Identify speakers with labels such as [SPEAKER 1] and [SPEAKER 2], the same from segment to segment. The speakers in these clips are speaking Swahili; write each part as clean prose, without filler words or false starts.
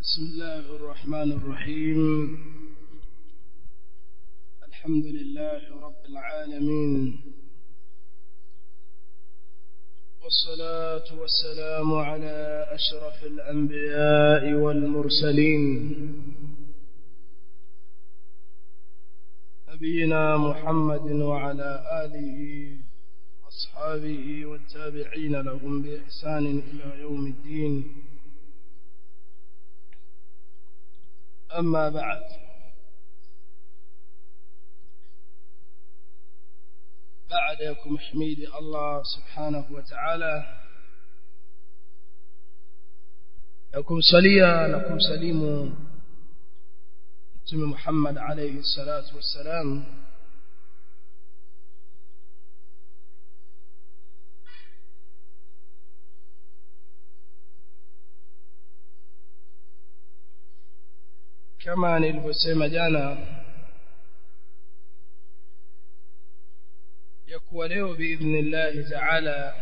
[SPEAKER 1] بسم الله الرحمن الرحيم. الحمد لله رب العالمين، والصلاة والسلام على أشرف الأنبياء والمرسلين نبينا محمد وعلى آله وأصحابه والتابعين لهم بإحسان إلى يوم الدين. أما بعد، بعدكم حميد الله سبحانه وتعالى، لكم صليا لكم سليم محمد عليه الصلاة والسلام. kama nilivyosema jana ya kuwa leo biidhnillah ta'ala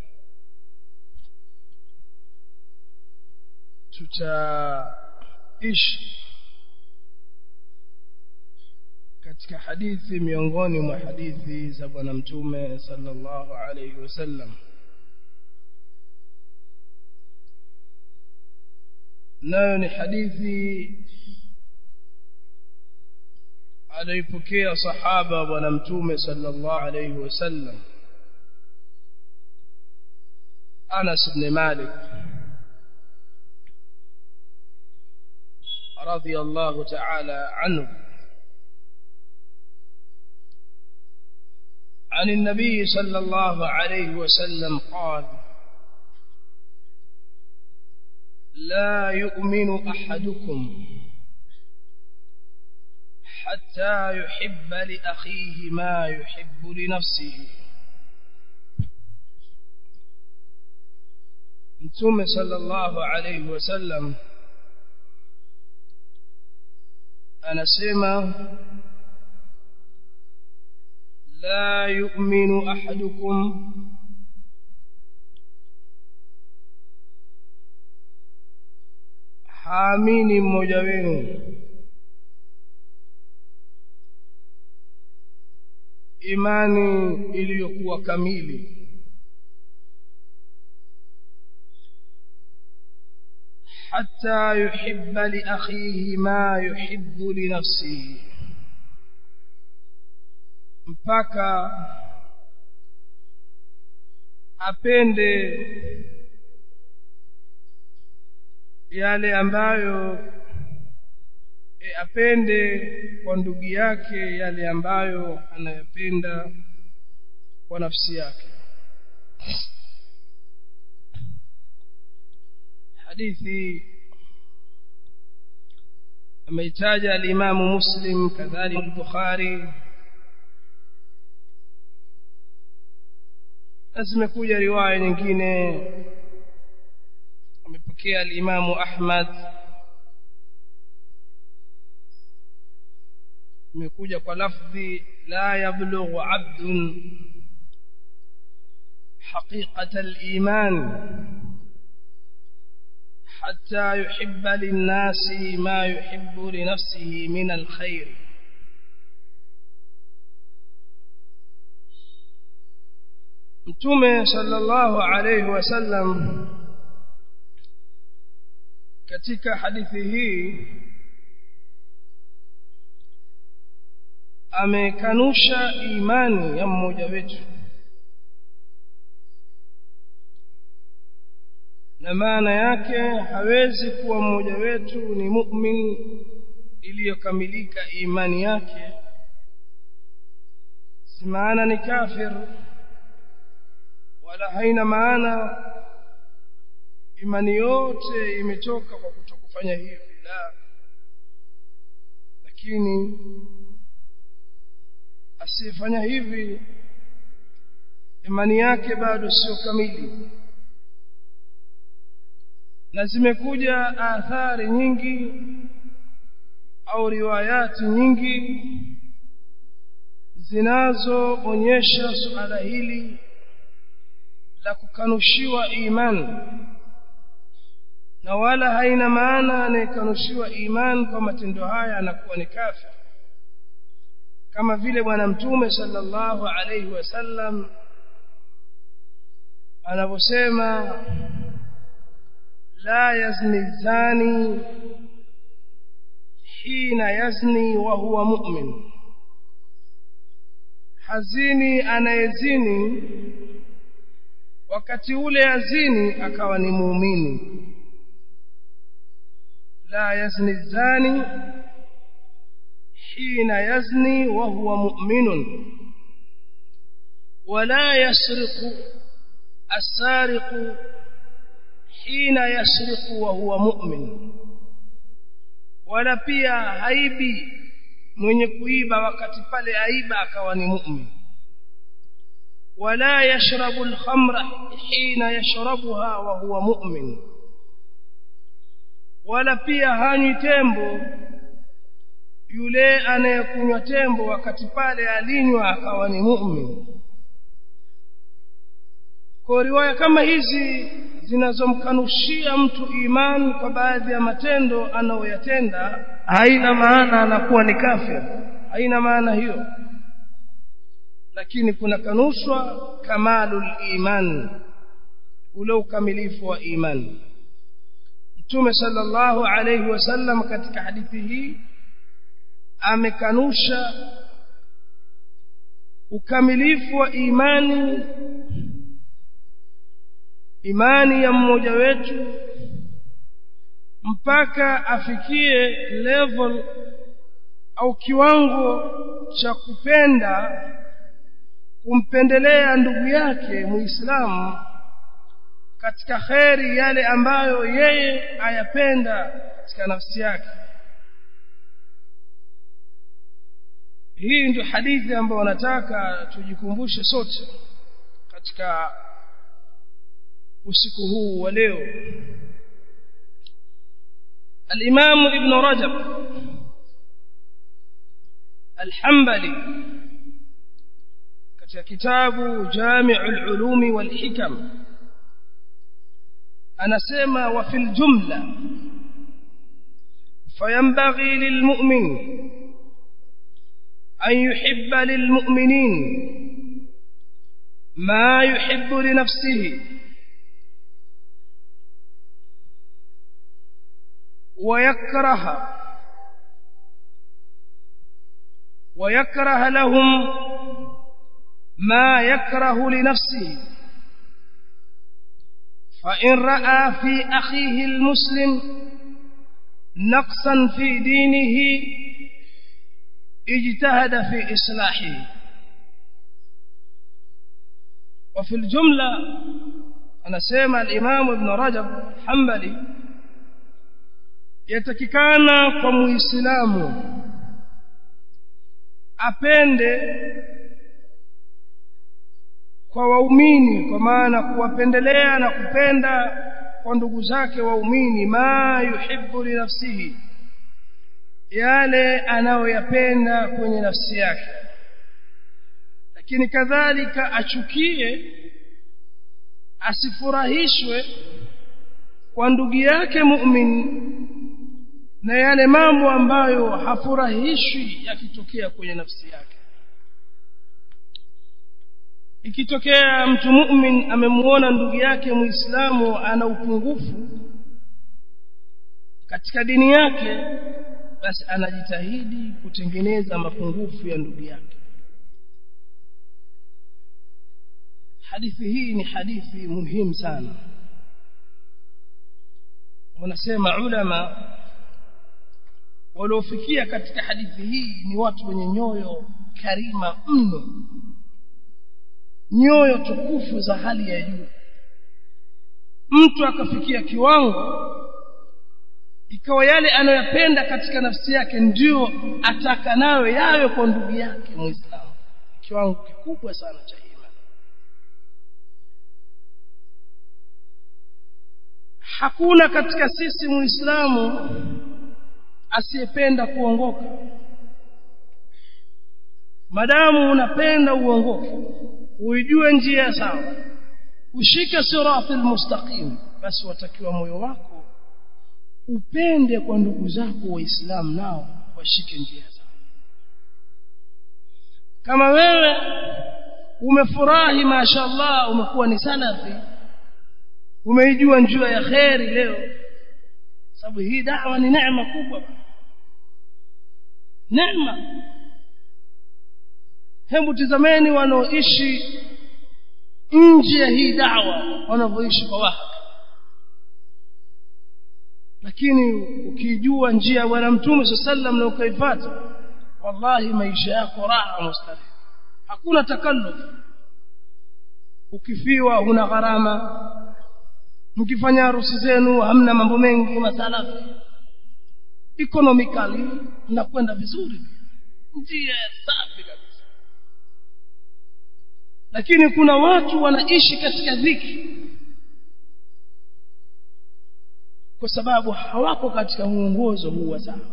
[SPEAKER 1] tutaishi katika hadithi miongoni mwa hadithi za bwana mtume sallallahu alayhi wasallam, nayo ni hadithi alipokea sahaba bwana mtume sallallahu alayhi wasallam Anas ibn Malik radiyallahu ta'ala anhu عن النبي صلى الله عليه وسلم قال: لا يؤمن أحدكم حتى يحب لأخيه ما يحب لنفسه. Mtume sallallahu alayhi wasallam anasema, la yu'minu ahadukum, haamini mmoja wenu imani iliyokuwa kamili hatta yuhibba li akhihi ma yuhibbu li nafsihi, mpaka apende yale ambayo apende kwa ndugu yake yale ambayo anayapenda kwa nafsi yake. Hadithi ameitaja al-Imam Muslim, kadhalika al-Bukhari, zimekuja riwaya nyingine amepokea al-Imam Ahmad, imekuja kwa lafzi la yablughu 'abdun haqiqata al-iman hatta yuhibba lin-nasi ma yuhibbu li nafsihi min al-khair. Mtume sallallahu alayhi wasallam katika hadithi hii amekanusha imani ya mmoja wetu, na maana yake hawezi kuwa mmoja wetu ni mu'min iliyokamilika imani yake, si maana ni kafir, wala haina maana imani yote imetoka kwa kutokufanya hivi, la, lakini asifanya hivi imani yake bado sio kamili. Na zimekuja athari nyingi au riwayati nyingi zinazoonyesha suala hili la kukanushiwa imani na wala haina maana anayekanushiwa iman kwa matendo haya anakuwa ni kafir, kama vile bwana mtume sallallahu alayhi wasallam anavyosema la yazni zani hina yazni wa huwa mu'min, hazini anayezini wakati ule azini akawa ni muumini. la yazni zani hina yazni wa huwa mu'minun wala yasriqu as-sariqu hina yasriqu wa huwa mu'min, wala pia haibi mwenye kuiba wakati pale aiba akawa ni mu'min. wala yashrabu al-khamra hina yashrabuha wa huwa mu'min, wala pia hanywi tembo yule anayekunywa tembo wakati pale alinywa akawa ni mu'min. Kwa riwaya kama hizi zinazomkanushia mtu iman kwa baadhi ya matendo anayoyatenda, haina maana anakuwa ni kafir, haina maana hiyo, lakini kuna kanushwa kamalul iman, ule ukamilifu wa iman. Mtume sallallahu alayhi wasallam katika hadithi hii amekanusha ukamilifu wa imani ya mmoja wetu mpaka afikie level au kiwango cha kumpendelea ndugu yake Muislamu katika khairi yale ambayo yeye ayapenda katika nafsi yake. Hii ndio hadithi ambayo nataka tujikumbushe sote katika usiku huu wa leo. Al-Imam Ibn Rajab Al-Hanbali katika kitabu Jami'ul Ulumi wal Hikam anasema wa fil jumla fayanbaghi lilmu'min an yuhibba lilmu'minin ma yuhibbu li nafsihi ويكره لهم ما يكره لنفسه، فإن رأى في أخيه المسلم نقصا في دينه اجتهد في إصلاحه. وفي الجملة أنا سمع الإمام ابن رجب الحنبلي yatakikana kwa muislamu apende kwa waumini, kwa maana kuwapendelea na kupenda kwa ndugu zake waumini ma yuhibbu li nafsihi, yale anayoyapenda kwenye nafsi yake, lakini kadhalika achukie, asifurahishwe kwa ndugu yake muumini na yale mambo ambayo hafurahishwi yakitokea kwenye nafsi yake. Ikitokea mtu muumini amemuona ndugu yake Muislamu ana upungufu katika dini yake, basi anajitahidi kutengeneza mapungufu ya ndugu yake. Hadithi hii ni hadithi muhimu sana. Wanasema ulama waliofikia katika hadithi hii ni watu wenye nyoyo karima mno, nyoyo tukufu za hali ya juu. Mtu akafikia kiwango ikawa yale anayopenda katika nafsi yake ndio ataka nayo yawe kwa ndugu yake Muislamu, kiwango kikubwa sana cha imani. Hakuna katika sisi Muislamu asiyependa kuongoka. Madamu unapenda uongoke, uijue njia sawa, ushike siratal mustaqim, basi watakiwa moyo wako upende kwa ndugu zako waislamu nao washike njia zao. Kama wewe umefurahi mashaallah umekuwa ni salafi, umeijua njia ya khairi leo, sababu hii da'wa ni neema kubwa, neema. Hebu tazameni wanaoishi nje ya hii da'wa wanavyoishi kwa wahaka. Lakini ukijua njia ya Bwana Mtume sallam na ukaifuata, wallahi maisha yako raha mustarehe, hakuna takalluf. Ukifiwa huna gharama, mkifanya harusi zenu hamna mambo mengi masalafi, economically mnakwenda vizuri, njia safi kabisa. Lakini kuna watu wanaishi katika dhiki kwa sababu hawako katika muongozo huu wa sawa,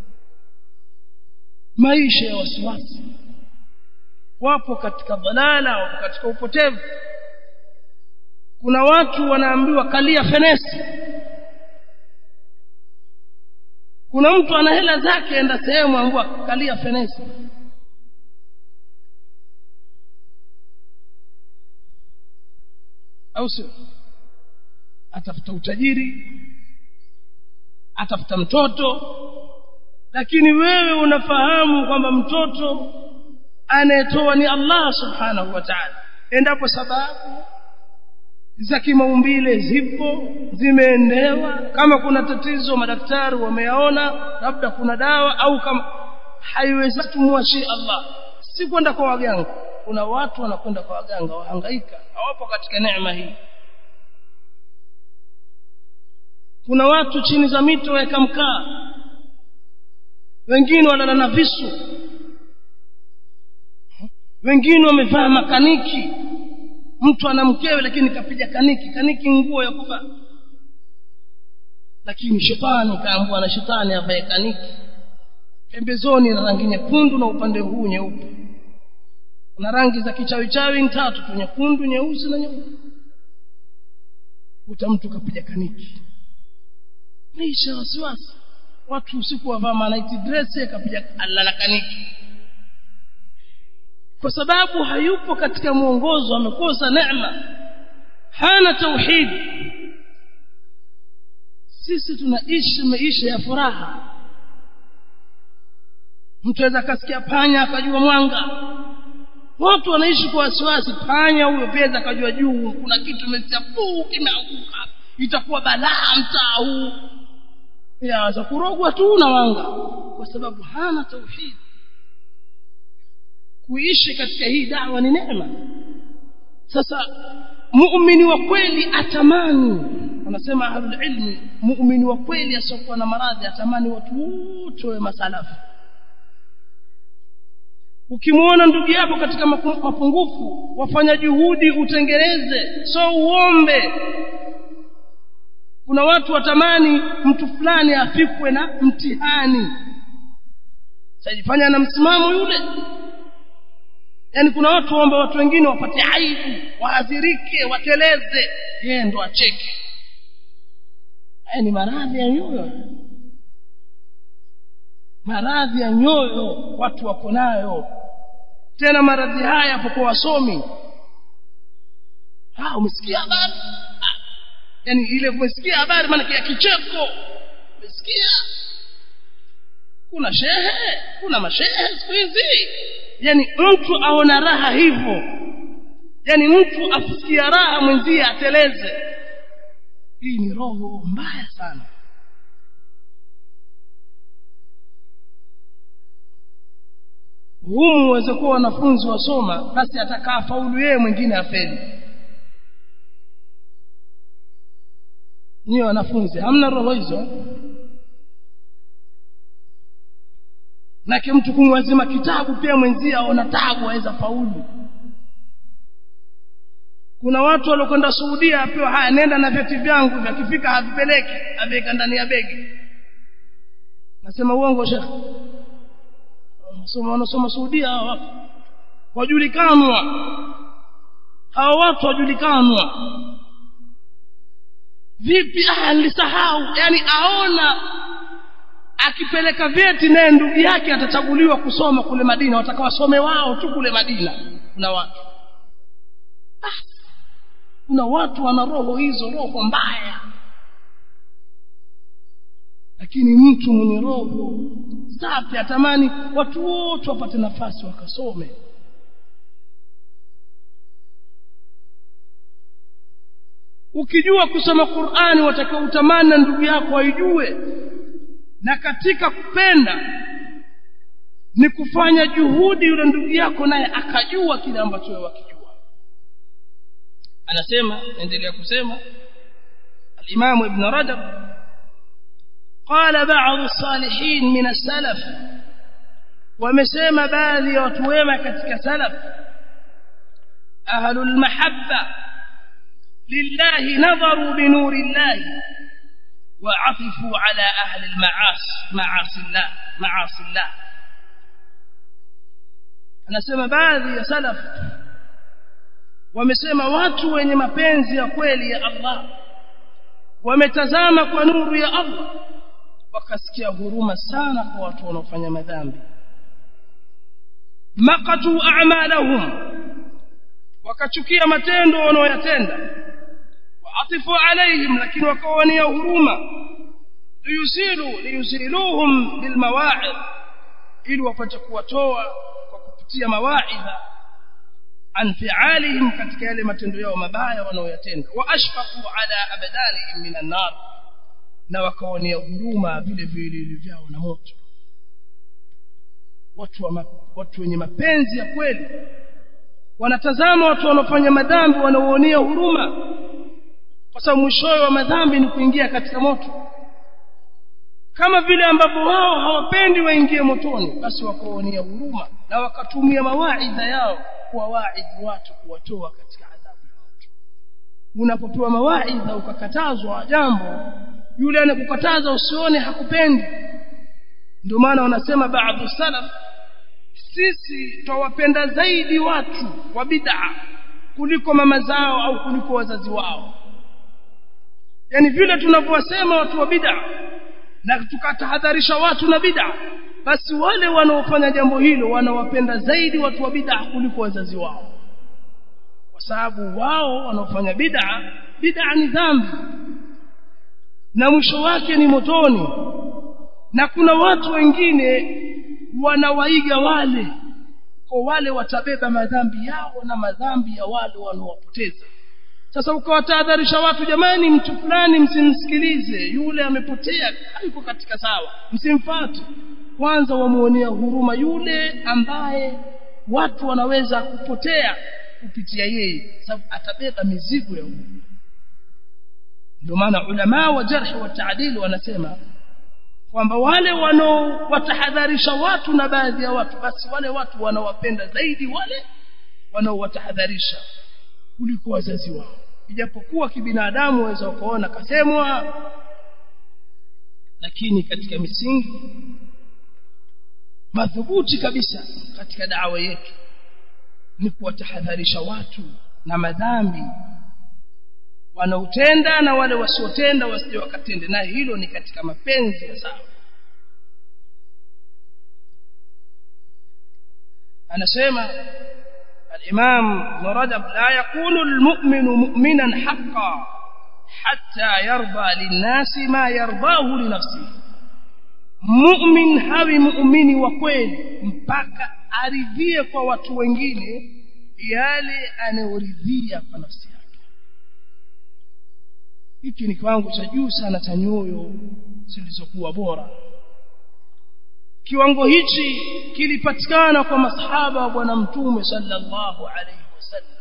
[SPEAKER 1] maisha ya wasiwasi, wapo katika dhalala, wapo katika upotevu. Kuna watu wanaambiwa kalia fenesi. Kuna mtu ana hela zake enda sehemu ambapo kalia fenesi. Au sio? Atafuta utajiri, atafuta mtoto, lakini wewe unafahamu kwamba mtoto anayetoa ni Allah subhanahu wa ta'ala. Endapo sababu za kimaumbile zipo, zimeendewa, kama kuna tatizo madaktari wameyaona, labda kuna dawa, au kama haiwezi tumwachie Allah, si kwenda kwa waganga. Kuna watu wanakwenda kwa waganga, wahangaika, hawapo katika neema hii. Kuna watu chini za mito waweka mkaa, wengine walala na visu, wengine wamevaa makaniki. Mtu ana mkewe lakini kapiga kaniki nguo ya kuvaa, lakini shetani kaambwa na shetani avae kaniki pembezoni na rangi nyekundu na upande huu nyeupe, na rangi za kichawi tatu tu, nyekundu, nyeusi na nyeupe. Mtu kapiga kaniki, maisha wasiwasi. Watu usiku wavaa night dress kapiga alala kaniki, kwa sababu hayupo katika muongozo, amekosa neema, hana tauhid. Sisi tunaishi maisha ya furaha. Mtu aweza kasikia panya akajua mwanga. Watu wanaishi kwa wasiwasi. Panya huyo pesa akajua juu kuna kitu kimesiapu kimeanguka, itakuwa balaa mtaa huu, yaanza kurogwa tu na wanga, kwa sababu hana tauhid. Kuishi katika hii da'wa ni neema. Sasa muumini wa kweli atamani, wanasema ahlul ilmi, muumini wa kweli asiokuwa na maradhi atamani watu wote wawe masalafu. Ukimuona ndugu yako katika mapungufu, wafanya juhudi utengeneze, so uombe. Kuna watu watamani mtu fulani afikwe na mtihani, sajifanya na msimamo yule. Yani kuna watu waomba watu wengine wapate aibu, waadhirike, wateleze, yeye ndo acheke. Haya ni maradhi ya nyoyo. Maradhi ya nyoyo watu wako nayo. Tena maradhi haya hapo kwa wasomi. Umesikia habari? Yani ile umesikia habari maana ya kicheko. Umesikia? Kuna shehe, kuna mashehe siku hizi. Yani mtu aona raha hivyo, yani mtu afikia raha mwenzie ateleze. Hii ni roho mbaya sana. Humu uweze kuwa wanafunzi wasoma, basi atakaa faulu yeye, mwingine afeli. Ni wanafunzi hamna roho hizo. Na mtu kumwazima kitabu pia mwenzie aona taabu aweza faulu. Kuna watu waliokwenda Saudia apewa, haya nenda na vyeti vyangu, vikifika havipeleki, aweka ndani ya begi. Nasema uongo shekhi? Wanasoma Saudia hao watu wajulikanwa, hao watu wajulikanwa. vipi alisahau, yani aona akipeleka vyeti naye ndugu yake atachaguliwa kusoma kule Madina, watakawasome wao tu kule Madina. Kuna watu wana roho hizo, roho mbaya. Lakini mtu mwenye roho safi atamani watu wote wapate nafasi wakasome. Ukijua kusoma Qur'ani watakao utamani na ndugu yako aijue. Na katika kupenda ni kufanya juhudi yule ndugu yako naye akajua kile ambacho wewe wakijua. Anasema, endelea kusema al-Imam Ibn Rajab, قال بعض الصالحين من السلف, ومسema baadhi ya watu wema katika salaf, ahlul mahabba lillahi nadharu bi nurillahi wa afifu ala ahli al-ma'asi Allah. Anasema baadhi ya salaf wamesema watu wenye mapenzi ya kweli ya Allah wametazama kwa nuru ya Allah, wakasikia huruma sana kwa watu wanaofanya madhambi. Maqatu a'malahum, wakachukia matendo wanaoyatenda. Wa atifu alaihim, lakini wakawania huruma. Liyusiluhum bilmawa'id, ili wapate kuwatoa kwa kupitia mawaidha an fi'alihim, katika yale matendo yao mabaya wanaoyatenda. Wa ashfaqu ala abdanihim minan nar, na wakaonea huruma vile vile vyao na moto. Watu wenye mapenzi ya kweli wanatazama watu wanaofanya madhambi, wanaoonea huruma, kwa sababu mwisho wa madhambi ni kuingia katika moto. Kama vile ambavyo wao hawapendi waingie motoni, basi wakaonea huruma na wakatumia mawaidha yao kuwaidhi watu, kuwatoa katika adhabu ya moto. Unapopewa mawaidha ukakatazwa jambo, yule anakukataza usione hakupendi. Ndio maana wanasema baadhi salaf, sisi twawapenda zaidi watu wa bid'a kuliko mama zao au kuliko wazazi wao. Yani vile tunavyowasema watu wa bid'a na tukatahadharisha watu na bid'a, basi wale wanaofanya jambo hilo wanawapenda zaidi watu wa bid'a kuliko wazazi wao, kwa sababu wao wanaofanya bid'a ni dhambi na mwisho wake ni motoni. Na kuna watu wengine wanawaiga wale, kwa wale watabeba madhambi yao na madhambi ya wale wanaowapoteza. Sasa ukawatahadharisha watu, jamani, mtu fulani msimsikilize, yule amepotea, hayuko katika sawa, msimfuate. Kwanza wamuonea huruma yule ambaye watu wanaweza kupotea kupitia yeye, sababu atabeba mizigo ya huyo. Ndio maana ulama wa jarh wa ta'dil wanasema kwamba wale wanaowatahadharisha watu na baadhi ya watu, basi wale watu wanawapenda zaidi wale wanaowatahadharisha kuliko wazazi wao. Ijapokuwa kibinadamu waweza kuona kasemwa, lakini katika misingi madhubuti kabisa katika da'wa yetu ni kuwatahadharisha watu na madhambi wanaotenda na wale wasiotenda wasije wakatende, na hilo ni katika mapenzi ya sawa. Anasema الإمام ابن رجب, لا يكون المؤمن مؤمنا حقا حتى يرضى للناس ما يرضاه لنفسه. Mu'min hawi muumini wa kweli mpaka aridhie kwa watu wengine yale anayoridhia kwa nafsi yake. Hiki ni kiwango cha juu sana cha nyoyo zilizokuwa bora. Kiwango hichi kilipatikana kwa masahaba wa bwana mtume sallallahu alayhi wasallam.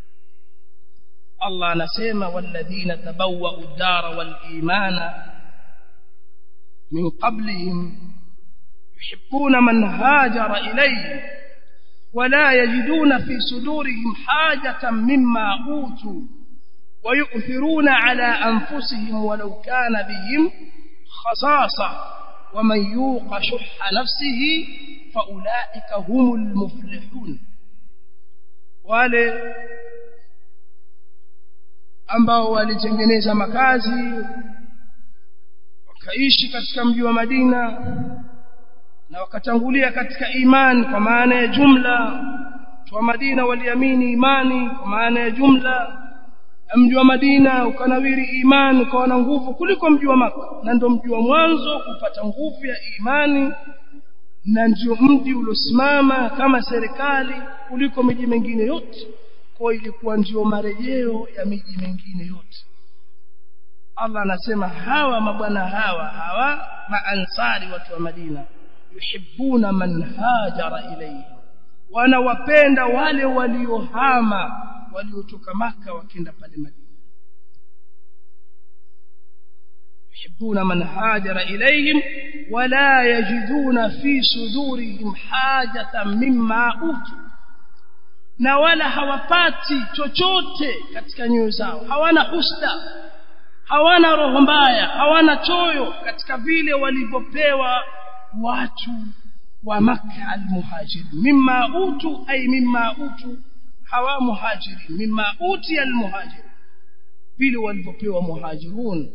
[SPEAKER 1] Allah anasema, walladhina tabawwa'u ad-dara wal imana min qablihim yuhibbuna man hajara ilayhim wa la yajiduna fi sudurihim hajatan mimma utu wa yu'thiruna ala anfusihim walau kana bihim khasasa ومن يوق شح نفسه فأولئك هم المفلحون. wale ambao walitengeneza makazi wakaishi katika mji wa Madina na wakatangulia katika imani kwa maana ya jumla. Watu wa Madina waliamini imani kwa maana ya jumla. Mji wa Madina ukanawiri imani kwa na nguvu kuliko mji wa Makka, na ndio mji wa mwanzo kupata nguvu ya imani, na ndio mji uliosimama kama serikali kuliko miji mingine yote. Kwa ilikuwa ndio marejeo ya miji mingine yote. Allah anasema hawa mabwana hawa maansari, watu wa Madina, yuhibbuna man hajara ilayhi, wanawapenda wale waliohama, waliotoka Makka wakenda pale Madina. yuhibbuna man hajara ilayhim wala yajiduna fi sudurihim hajatan mimma utu, na wala hawapati chochote katika nyoyo zao, hawana husda, hawana roho mbaya, hawana choyo katika vile walivyopewa watu wa Makka al-muhajirin. Mimma utu ay mimma utu hawa muhajirin, mimma uti al-muhajirin, vile walivyopewa muhajirun.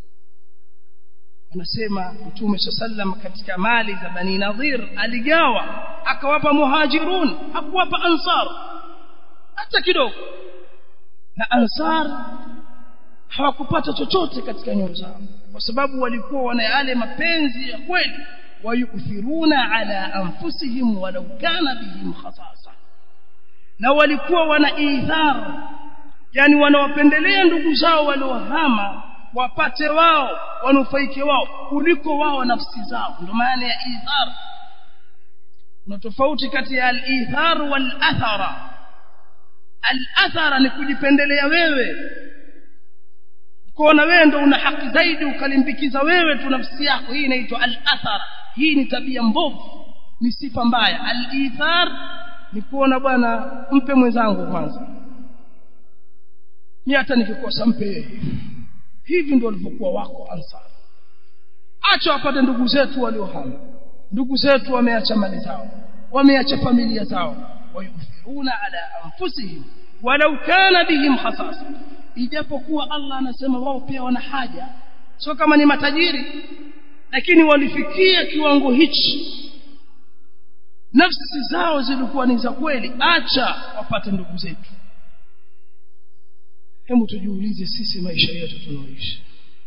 [SPEAKER 1] Anasema Mtume sallam katika mali za Bani Nadhir aligawa akawapa muhajirun, hakuwapa ansar hata kidogo. Na ansar hawakupata chochote katika nyoyo zao kwa sababu walikuwa wana yale mapenzi ya kweli. Wayuthiruna ala anfusihim walau kana bihim khasasa, na walikuwa wana ithar, yani wanawapendelea ndugu zao waliohama wapate wao, wanufaike wao kuliko wao nafsi zao. Ndio maana ya ithar. Kuna tofauti kati ya al-ithar wal-athara. Al-athara ni kujipendelea wewe, kuona wewe ndio una haki zaidi, ukalimbikiza wewe tu nafsi yako. Hii inaitwa al-athara. Hii ni tabia mbovu, ni sifa mbaya. Al-ithar ni kuona bwana, mpe mwenzangu kwanza, mimi hata nikikosa mpe yeye. Hivi ndio walivyokuwa wako ansar. Acha wapate ndugu zetu waliohama, ndugu zetu wameacha mali zao, wameacha familia zao. Wayuthiruna ala anfusihim walau kana bihim khasasa, ijapokuwa Allah anasema wao pia wana haja, sio kama ni matajiri, lakini walifikia kiwango hichi, nafsi zao zilikuwa ni za kweli. Acha wapate ndugu zetu. Hebu tujiulize sisi maisha yetu tunaoishi,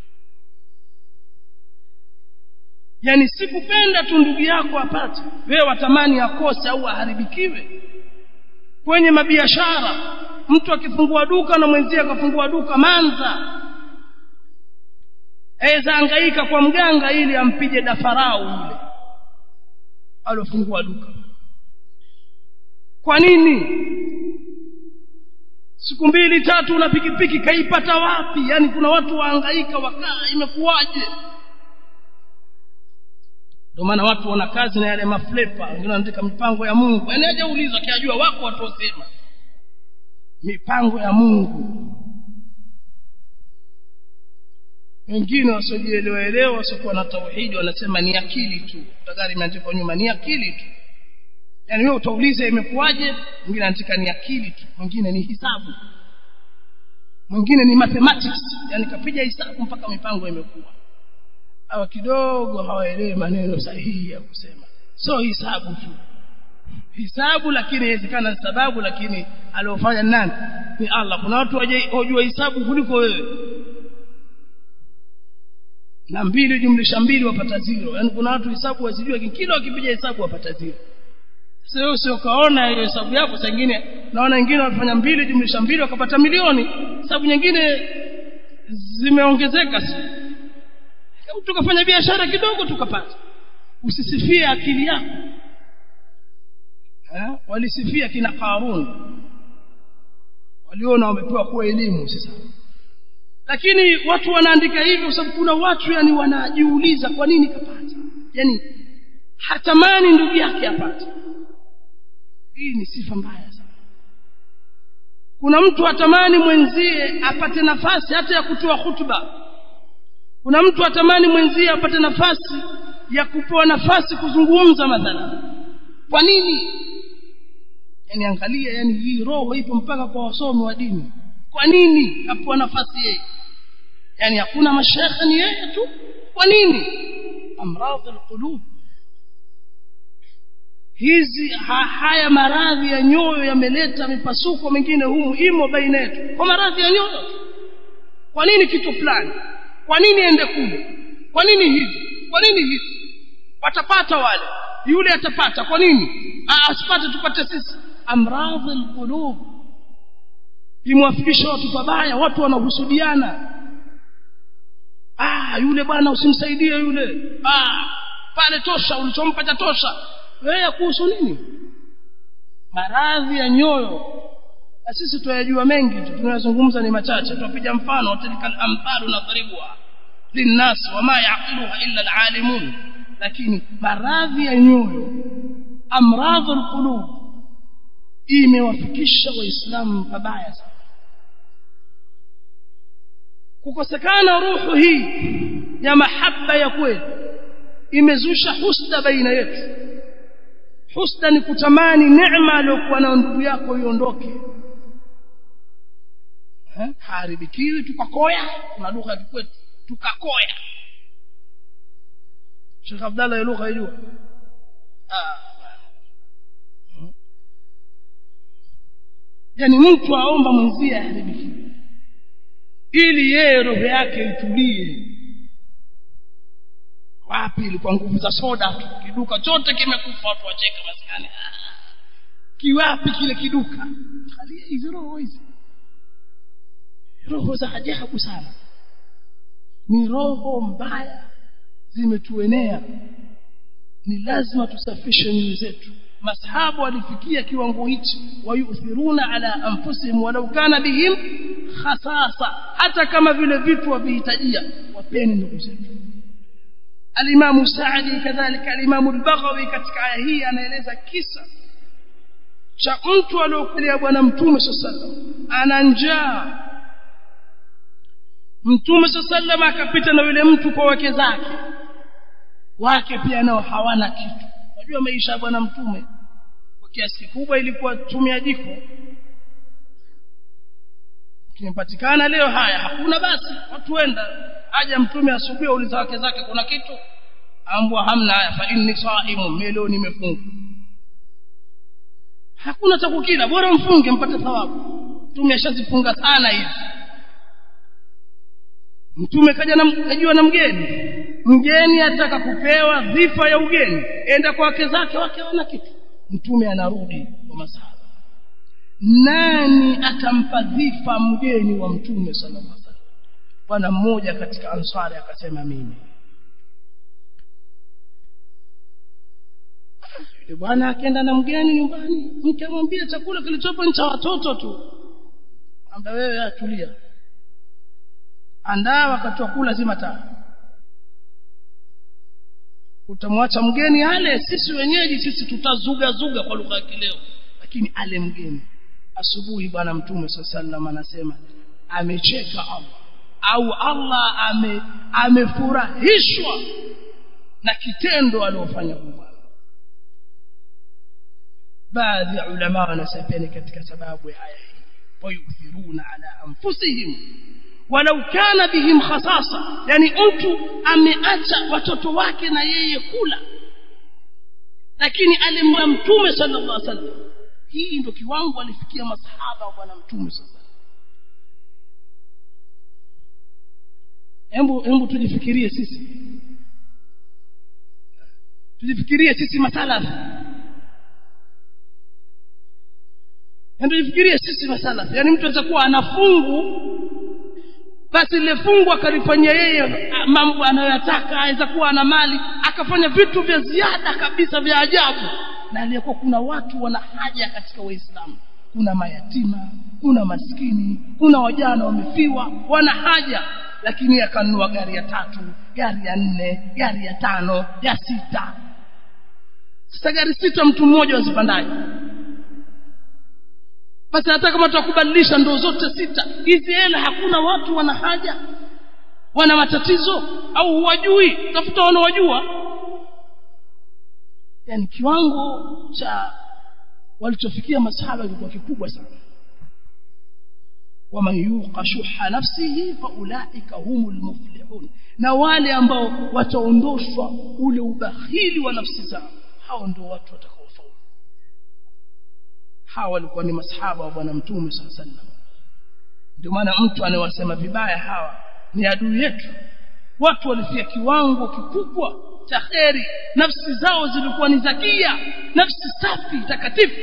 [SPEAKER 1] yani sikupenda tu ndugu yako apate, wewe watamani akose au aharibikiwe. Kwenye mabiashara, mtu akifungua duka na mwenzie akafungua duka Manza, aweza hangaika kwa mganga ili ampige dafarau yule alofungua duka. Kwa nini? Siku 2-3 una pikipiki kaipata wapi? Yani kuna watu wahangaika wakaa, imekuwaje? Ndio maana watu wana kazi na yale maflepa, wengine wanaandika mipango ya Mungu. Yani hajaulizwa kiajua, wako watu wasema mipango ya Mungu. Wengine wasiojielewa wasiokuwa na tauhidi wanasema ni akili tu. Tayari imeandikwa nyuma ni akili tu. Yani wewe utauliza imekuwaje, mwingine anaandika ni akili tu, mwingine ni hisabu, mwingine ni mathematics, yani kapiga hisabu mpaka mipango imekuwa. Hawa kidogo hawaelewi maneno sahihi ya kusema. So hisabu tu, hisabu, lakini inawezekana sababu, lakini aliofanya nani? Ni Allah. Kuna watu wajua hisabu kuliko wewe. Na 2 jumlisha 2 wapata 0. Yani kuna watu hisabu wasijua, kila wakipiga hisabu wapata 0. Sio kaona hiyo hesabu yako. Saa nyingine naona wengine wanafanya 2 jumlisha 2 wakapata milioni, hesabu nyingine zimeongezeka. Kama tukafanya biashara kidogo tukapata. Usisifie akili yako. Walisifia kina Qarun, waliona wamepewa kwa elimu sasa. Lakini watu wanaandika hivyo kwa sababu kuna watu yani wanajiuliza kwa nini kapata, yani hatamani ndugu yake apate. Hii ni sifa mbaya sana. Kuna mtu hatamani mwenzie apate nafasi hata ya kutoa hutuba. Kuna mtu hatamani mwenzie apate nafasi ya kupewa nafasi kuzungumza mathalan. Kwa nini? Yani angalia, yani hii roho ipo mpaka kwa wasomi wa dini. Kwa nini hapo nafasi yeye? Yani hakuna mashekhe, ni yeye tu. Kwa nini? Amradh alqulub. Hizi haya maradhi ya nyoyo yameleta mipasuko mingine humu imo baina yetu. Kwa maradhi ya nyoyo. Kwa nini kitu fulani? Kwa nini ende kule? Kwa nini hivi? Kwa nini hivi? Watapata wale, yule atapata. Kwa nini asipate tupate sisi? Amradh alqulub. Imwafikisha watu pabaya, watu wanahusudiana. Yule bwana usimsaidie yule. Pale tosha, ulichompata tosha. Wewe kuhusu nini? Maradhi ya nyoyo sisi tunayajua mengi tu, tunayozungumza ni machache. Tupiga mfano, tilkal amthalu nadribuha linnas wama yaqiluha illa alalimun. Lakini maradhi ya nyoyo, amradhul qulub, imewafikisha waislamu pabaya sana. Kukosekana ruhu hii ya mahaba ya kweli imezusha husda baina yetu. Husda ni kutamani neema aliyokuwa na ndugu yako iondoke. Haribikiwi tukakoya, kuna lugha ya kwetu, tukakoya. Sheikh Abdallah ya lugha hiyo. Yani mtu aomba mwenzie aharibikiwe ili yeye roho yake itulie. Wapi? Ilikuwa nguvu za soda tu, kiduka chote kimekufa, watu wacheka maskani. Kiwapi kile kiduka? Angalia hizo roho hizi, roho za ajabu sana, ni roho mbaya zimetuenea. Ni lazima tusafishe nyoyo zetu. Masahaba walifikia kiwango hichi, wayuthiruna ala anfusihim walau kana bihim khasasa, hata kama vile vitu wavihitajia, wapeni ndugu zetu. Al-Imam Sa'di kadhalika al-Imam al-Baghawi katika aya hii anaeleza kisa cha mtu aliyokulia bwana Mtume sallallahu alaihi wasallam, ana njaa. Mtume sallallahu alaihi wasallam akapita na yule mtu kwa wake zake, wake pia nao hawana kitu. Unajua maisha ya bwana Mtume kwa kiasi kikubwa ilikuwa tumia jiko. Kimepatikana leo haya hakuna, basi watu wenda. Aja Mtume asubuhi auliza wake zake kuna kitu, ambwa hamna. Haya, fa inni saimu, leo nimefunga. Hakuna cha kukila, bora mfunge mpate thawabu. Mtume ashazifunga sana hizi. Mtume kajua na mgeni ataka kupewa dhifa ya ugeni, enda kwa wake zake, wake wana kitu. Mtume anarudi kwa masahaba, nani atampa dhifa mgeni wa Mtume sallallahu alaihi wasallam? Bwana mmoja katika Ansari akasema mimi. Yule bwana akaenda na mgeni nyumbani, mkamwambia chakula kilichopo ni cha watoto tu. Amba wewe atulia, andaa wakati wa kula zima taa. Utamwacha mgeni ale, sisi wenyeji sisi tutazuga kwa lugha ya kileo, lakini ale mgeni. Asubuhi bwana Mtume sallallahu alaihi wasallam anasema amecheka Allah, au Allah amefurahishwa na kitendo aliofanya bwana. Baadhi ya ulama wanasema katika sababu ya aya hii, wayuthiruna ala anfusihim walau kana bihim khasasa, yani mtu ameacha watoto wake na yeye kula, lakini alimwa Mtume sallallahu alaihi wasallam. Hii ndio kiwango alifikia masahaba wa bwana Mtume sallallahu alaihi wasallam. Hebu tujifikirie sisi masalafi. Tujifikirie sisi masalafi. Yani mtu atakuwa anafungu, basi ile fungu akalifanyia yeye mambo anayotaka, aweza kuwa ana mali akafanya vitu vya ziada kabisa vya ajabu, na aliyekuwa kuna watu wana haja katika Waislamu. Kuna mayatima, kuna maskini, kuna wajana wamefiwa, wana haja, lakini akanunua gari ya 3, gari ya 4, gari ya 5, ya 6. Sasa gari 6 mtu mmoja wazipandaje? Basi hata kama tutakubadilisha ndo zote 6 hizi hela, hakuna watu wana haja, wana matatizo, au huwajui? Tafuta wanaojua. Yani kiwango cha walichofikia masahaba kilikuwa kikubwa sana. waman yuqa shuha nafsihi faulaika humul muflihun, na wale ambao wataondoshwa ule ubakhili wa nafsi zao, hao ndio watu watakaofaulu. Hawa walikuwa ni masahaba wa bwana mtume sallallahu alaihi wasallam. Ndio maana mtu anayewasema vibaya hawa ni adui yetu. Watu walifia kiwango kikubwa cha kheri, nafsi zao zilikuwa ni zakia, nafsi safi takatifu.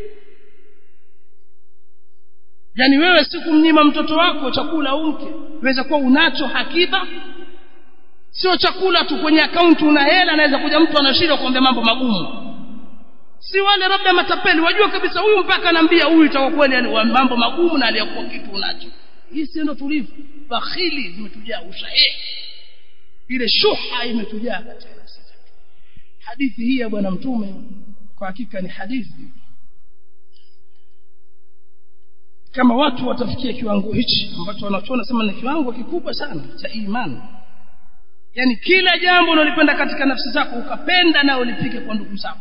[SPEAKER 1] Yani wewe siku mnyima mtoto wako chakula au mke, waweza kuwa unacho hakiba, sio chakula tu kwenye account una hela, anaweza kuja mtu anashinda kuambia mambo magumu. Si wale labda matapeli, wajua kabisa huyu mpaka anambia huyu itakuwa kweli mambo magumu na aliyakuwa kitu unacho. Hii si ndio tulivu? Bakhili zimetujaa, ushahe ile shuha imetujaa katika nafsi zetu. Hadithi hii ya bwana mtume kwa hakika ni hadithi, kama watu watafikia kiwango hichi ambacho wanachoona sema ni kiwango kikubwa sana cha imani, yani kila jambo unalipenda katika nafsi zako ukapenda na ulipike kwa ndugu zako,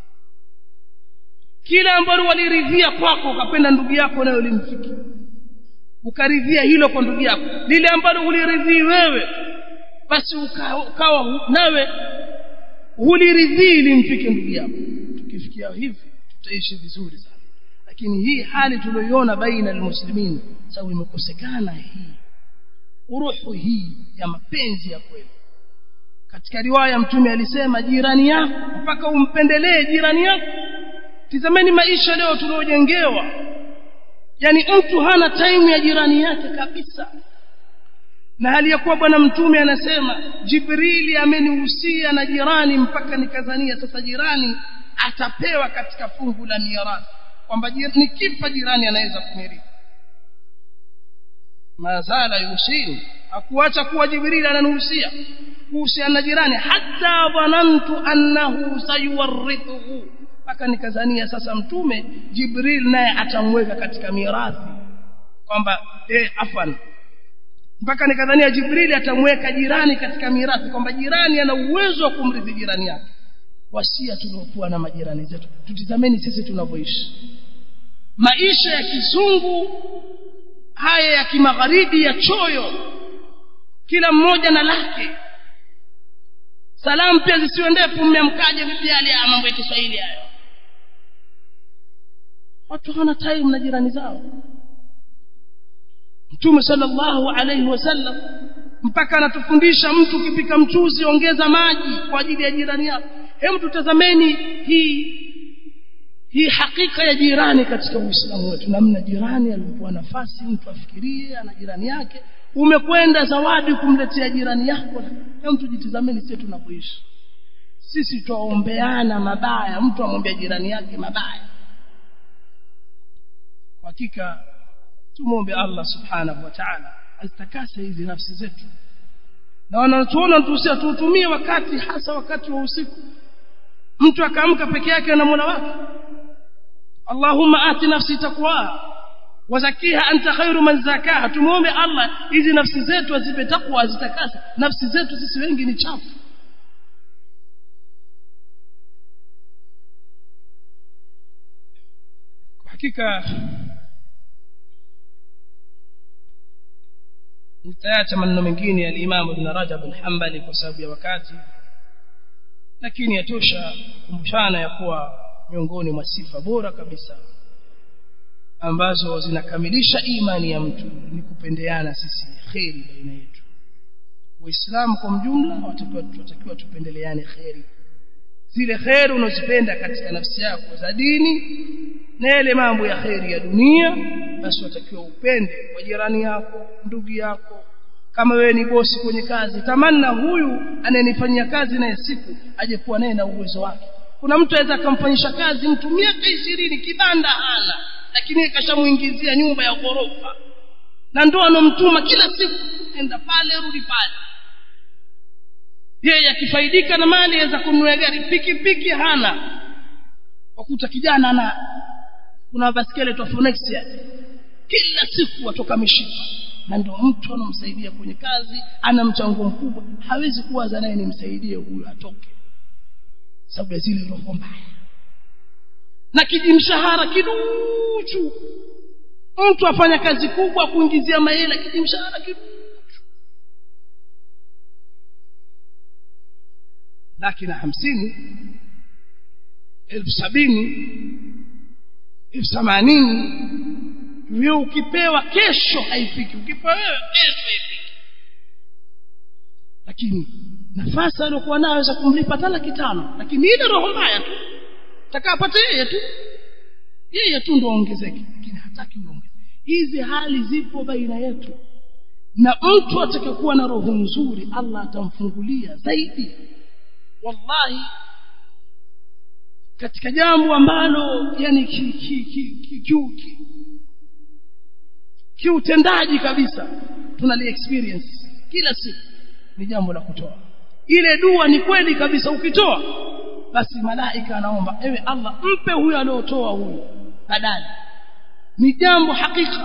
[SPEAKER 1] kila ambalo waliridhia kwako ukapenda ndugu yako nayo ulimfiki, ukaridhia hilo kwa ndugu yako. Lile ambalo uliridhii wewe basi ukawa nawe uliridhii ilimfike ndugu yako. Tukifikia hivi tutaishi vizuri sana. Lakini hii hali tuliyoiona baina almuslimin sawa imekosekana, hii uruhu hii ya mapenzi ya kweli. Katika riwaya mtume alisema jirani yako mpaka umpendelee jirani yako. Tizameni maisha leo tuliojengewa, yani mtu hana time ya jirani yake kabisa. Na hali ya kuwa bwana mtume anasema Jibrili amenihusia na jirani mpaka nikazania sasa jirani atapewa katika fungu la mirathi, kwamba nikifa jirani anaweza kumirithi. Mazala yusini, hakuacha kuwa Jibrili ananuhusia kuhusiana na jirani, hata dhanantu annahu sayuwarithuhu, mpaka nikazania sasa mtume Jibril naye atamweka katika mirathi, kwamba mpaka nikadhania Jibril atamweka jirani katika mirathi, kwamba jirani ana uwezo wa kumrithi jirani yake. Wasia tuliokuwa na majirani zetu, tutizameni sisi tunavyoishi maisha ya kizungu haya ya kimagharibi ya choyo, kila mmoja na lake. Salamu pia zisiwe ndefu, mmemkaje vipi hali ya mambo ya Kiswahili hayo. Watu hana time na jirani zao. Mtume sallallahu alayhi wasallam mpaka anatufundisha mtu ukipika mchuzi ongeza maji kwa ajili ya jirani yako. Hebu tutazameni hii hakika ya jirani katika Uislamu wetu, namna jirani alipokuwa nafasi mtu afikirie ana jirani yake. Umekwenda zawadi kumletea jirani yako, hebu tujitazameni sisi tunapoishi. Sisi tuombeana mabaya, mtu amwambia jirani yake mabaya. Kwa hakika tumuombe Allah subhanahu wa ta'ala azitakase hizi nafsi zetu, na wanatuona tusitumie wakati, hasa wakati wa usiku. Mtu akaamka peke yake na Mola wake, Allahumma ati nafsi taqwa wa zakiha anta khairu man zakaha. Tumuombe Allah hizi nafsi zetu azipe takwa, azitakase. Nafsi zetu sisi wengi ni chafu. Kwa hakika nitaacha maneno mengine ya Imam Ibn Rajab al-Hanbali kwa sababu ya wakati, lakini yatosha kumbushana ya kuwa miongoni mwa sifa bora kabisa ambazo zinakamilisha imani ya mtu ni kupendeana sisi kheri baina yetu. Waislamu kwa mjumla watakiwa tupendeleane kheri, zile kheri unazipenda katika nafsi yako za dini na ile mambo ya kheri ya dunia, basi watakiwa upende kwa jirani yako, ndugu yako. Kama wewe ni bosi kwenye kazi, tamanna huyu ananifanyia kazi naye siku aje kuwa naye na uwezo wake. Kuna mtu aweza kumfanyisha kazi mtu miaka 20 kibanda hana, lakini kashamuingizia nyumba ya ghorofa, na ndo anomtuma kila siku enda pale rudi pale. Yeye akifaidika na mali aweza kununua gari, pikipiki hana, wakuta kijana kuna basikeli tofonex ya kila siku watoka mishipa, na ndio mtu anomsaidia kwenye kazi, ana mchango mkubwa. Hawezi kuwaza naye nimsaidie huyu atoke, sababu zile roho mbaya na kijimshahara kiduchu. mtu afanya kazi kubwa kuingizia mahela kijimshahara kidogo, lakini 50 70 80 wewe ukipewa kesho haifiki, ukipewa wewe kesho haifiki. Lakini nafasi aliyokuwa nayo aweza kumlipa hata 500, lakini ile roho mbaya tu takapata yeye tu ndio ongezeke, lakini hataki uongezeke. Hizi hali zipo baina yetu, na mtu atakayekuwa na roho nzuri Allah atamfungulia zaidi. Wallahi katika jambo ambalo yani kiutendaji kabisa tunali experience kila siku ni jambo la kutoa. Ile dua ni kweli kabisa, ukitoa basi malaika anaomba ewe Allah mpe huyo aliotoa huyo badali. Ni jambo hakika.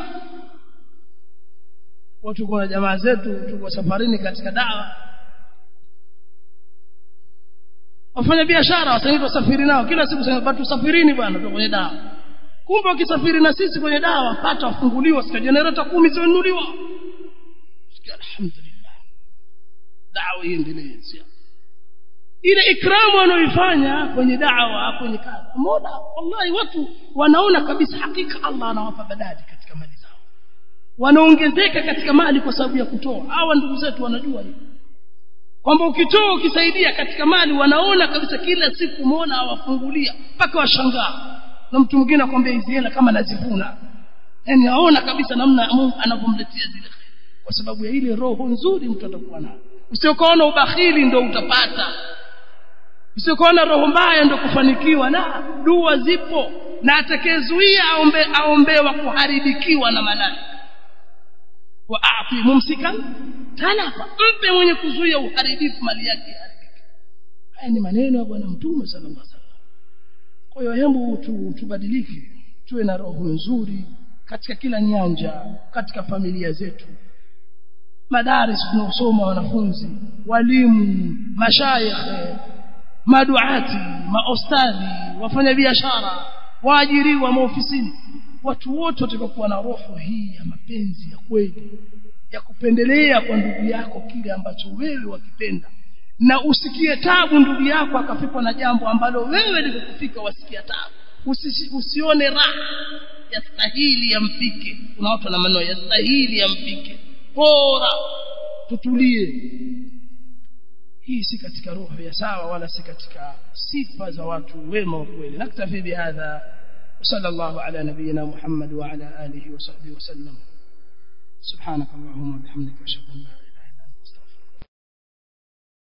[SPEAKER 1] Watu kwa jamaa zetu tuko safarini katika dawa, wafanya biashara wasaidiwa safiri nao kila siku, sema watu safirini bwana tuko kwenye dawa. Kumbe ukisafiri na sisi kwenye dawa pata wafunguliwa, sika generator 10 zimenunuliwa. Sikia alhamdulillah, dawa iendelee. Ile ikramu anaoifanya kwenye dawa kwenye kazi, mbona wallahi watu wanaona kabisa hakika Allah anawapa badali katika mali zao, wanaongezeka katika mali kwa sababu ya kutoa. Hawa ndugu zetu wanajua hiyo kwamba ukitoa ukisaidia katika mali, wanaona kabisa kila siku muona hawafungulia mpaka washangaa. Na mtu mwingine akwambia hizi hela kama nazivuna, yani aona kabisa namna Mungu anavomletea zile kheri kwa sababu ya ile roho nzuri mtu atakuwa nayo. Usiokaona ubakhili ndio utapata, usiokaona roho mbaya ndio kufanikiwa. Na dua zipo, na atakayezuia aombewa kuharibikiwa na malaika. Wa a'ti mumsikan talafa, mpe mwenye kuzuia uharibifu mali yake iharibike. Haya ni maneno ya bwana Mtume sallallahu alaihi wasallam. Kwa hiyo hebu tubadilike, tuwe na roho nzuri katika kila nyanja, katika familia zetu, madaris tunaosoma wanafunzi, walimu, mashayikh, maduati, maostadhi, wafanya biashara, waajiriwa maofisini. Watu wote watakuwa na roho hii ya mapenzi ya kweli, ya kupendelea kwa ndugu yako kile ambacho wewe wakipenda, na usikie tabu ndugu yako akafikwa na jambo ambalo wewe likukufika wasikia tabu. Usione raha yastahili yampike. Kuna watu na maneno yastahili yampike, bora tutulie. Hii si katika roho ya sawa, wala si katika sifa za watu wema kweli. Naktafi bihadha, sallallahu ala nabiyyina Muhammad wa ala alihi wa sahbihi wa sallam. Subhanakallahumma bihamdika ashhadu an la